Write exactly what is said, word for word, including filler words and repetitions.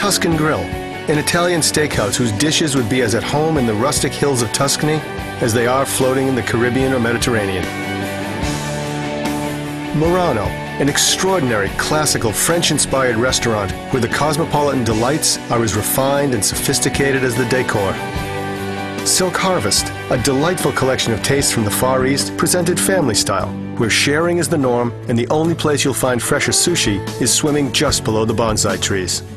Tuscan Grill, an Italian steakhouse whose dishes would be as at home in the rustic hills of Tuscany as they are floating in the Caribbean or Mediterranean. Murano, an extraordinary classical French-inspired restaurant where the cosmopolitan delights are as refined and sophisticated as the decor. Silk Harvest, a delightful collection of tastes from the Far East presented family style, where sharing is the norm and the only place you'll find fresher sushi is swimming just below the bonsai trees.